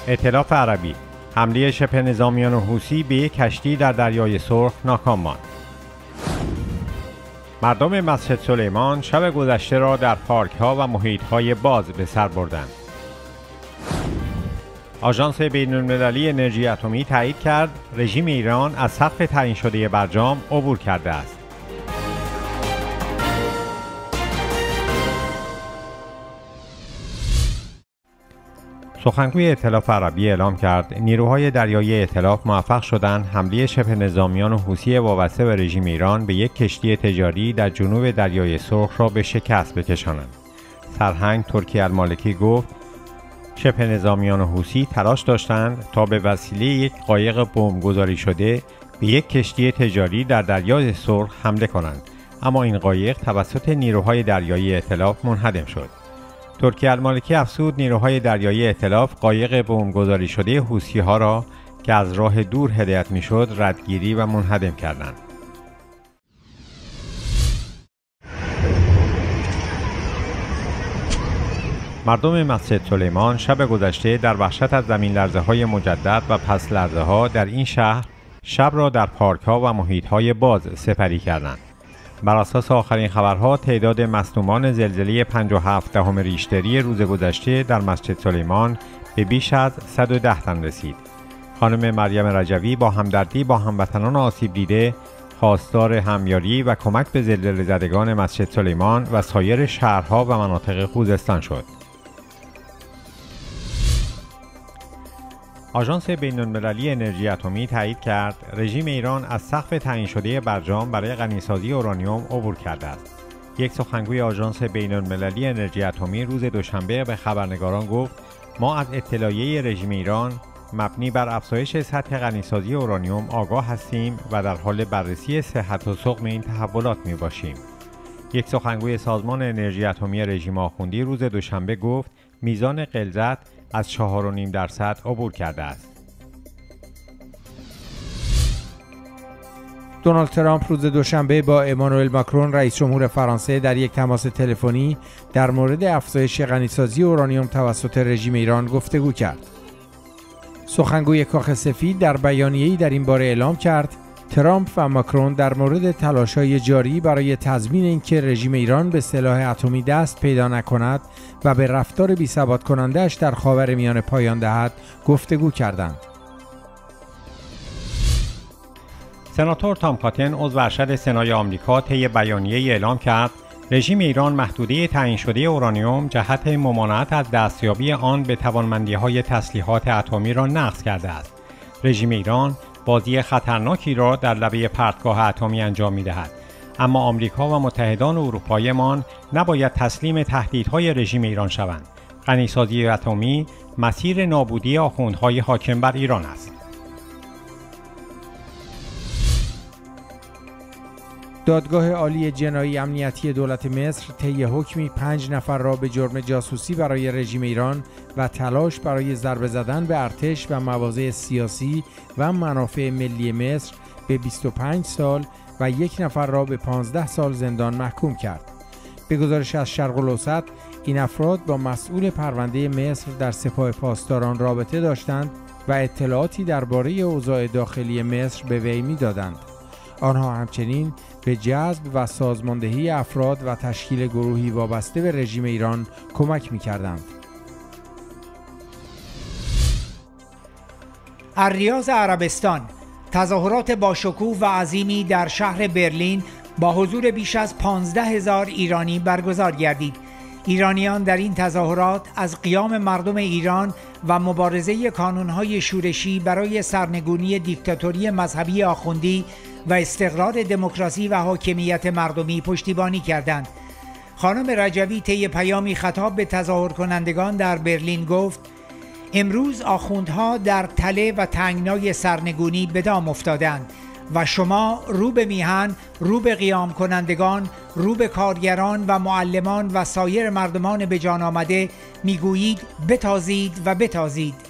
ائتلاف عربی: حمله شبه نظامیان حوثی به یک کشتی در دریای سرخ ناکام ماند. مردم مسجد سلیمان شب گذشته را در پارک‌ها و محیط‌های باز به سر بردند. آژانس بین‌المللی انرژی اتمی تایید کرد رژیم ایران از سقف تعیین شده برجام عبور کرده است. سخنگوی ائتلاف عربی اعلام کرد نیروهای دریایی ائتلاف موفق شدند حمله شبه نظامیان حوثی وابسته به رژیم ایران به یک کشتی تجاری در جنوب دریای سرخ را به شکست بکشانند. سرهنگ ترکی المالکی گفت شبه نظامیان حوثی تلاش داشتند تا به وسیله یک قایق بمبگذاری شده به یک کشتی تجاری در دریای سرخ حمله کنند، اما این قایق توسط نیروهای دریایی ائتلاف منهدم شد. ترکی المالکی افزود نیروهای دریایی ائتلاف قایق بمبگذاری شده حوثی‌ها را که از راه دور هدایت می‌شد ردگیری و منهدم کردند. مردم مسجد سلیمان شب گذشته در وحشت از زمین لرزه‌های مجدد و پس لرزه‌ها در این شهر شب را در پارک‌ها و محیط‌های باز سپری کردند. بر اساس آخرین خبرها تعداد مصدومان زلزله 5.7 ریشتری روز گذشته در مسجد سلیمان به بیش از 110 تن رسید. خانم مریم رجوی با همدردی با هموطنان آسیب دیده خواستار همیاری و کمک به زلزله زدگان مسجد سلیمان و سایر شهرها و مناطق خوزستان شد. آژانس بین‌المللی انرژی اتمی تایید کرد رژیم ایران از سقف تعیین شده برجام برای غنیسازی اورانیوم عبور کرده است. یک سخنگوی آژانس بین‌المللی انرژی اتمی روز دوشنبه به خبرنگاران گفت ما از اطلاعیه رژیم ایران مبنی بر افزایش سطح غنیسازی اورانیوم آگاه هستیم و در حال بررسی صحت و سقم این تحولات میباشیم. یک سخنگوی سازمان انرژی اتمی رژیم آخوندی روز دوشنبه گفت میزان غلظت از 4.5% عبور کرده است. دونالد ترامپ روز دوشنبه با امانوئل ماکرون رئیس جمهور فرانسه در یک تماس تلفنی در مورد افزایش غنیسازی اورانیوم توسط رژیم ایران گفتگو کرد. سخنگوی کاخ سفید در بیانیه‌ای در این باره اعلام کرد ترامپ و ماکرون در مورد تلاش‌های جاری برای تضمین اینکه رژیم ایران به سلاح اتمی دست پیدا نکند و به رفتار بی‌ثبات کننده‌اش در خاورمیانه پایان دهد گفتگو کردند. سناتور تام کاتن عضو ارشد سنای آمریکا طی بیانیه‌ای اعلام کرد رژیم ایران محدوده تعیین شده اورانیوم جهت ممانعت از دستیابی آن به توانمندی‌های تسلیحات اتمی را نقض کرده است. رژیم ایران بازی خطرناکی را در لبه پرتگاه اتمی انجام می‌دهد، اما آمریکا و متحدان اروپایی‌مان نباید تسلیم تهدیدهای رژیم ایران شوند. غنیسازی اتمی مسیر نابودی آخوندهای حاکم بر ایران است. دادگاه عالی جنایی امنیتی دولت مصر طی حکمی 5 نفر را به جرم جاسوسی برای رژیم ایران و تلاش برای ضربه زدن به ارتش و مواضع سیاسی و منافع ملی مصر به 25 سال و 1 نفر را به 15 سال زندان محکوم کرد. به گزارش از شرق الاوسط این افراد با مسئول پرونده مصر در سپاه پاسداران رابطه داشتند و اطلاعاتی درباره اوضاع داخلی مصر به وی می‌دادند. آنها همچنین به جذب و سازماندهی افراد و تشکیل گروهی وابسته به رژیم ایران کمک می‌کردند. الریاض عربستان: تظاهرات باشکوه و عظیمی در شهر برلین با حضور بیش از 15,000 ایرانی برگزار گردید. ایرانیان در این تظاهرات از قیام مردم ایران و مبارزه کانون‌های شورشی برای سرنگونی دیکتاتوری مذهبی آخوندی و استقرار دموکراسی و حاکمیت مردمی پشتیبانی کردند. خانم رجوی طی پیامی خطاب به تظاهر کنندگان در برلین گفت امروز آخوندها در تله و تنگنای سرنگونی به دام افتادند و شما رو به میهن، رو به قیام کنندگان، رو به کارگران و معلمان و سایر مردمان به جان آمده میگویید بتازید و بتازید.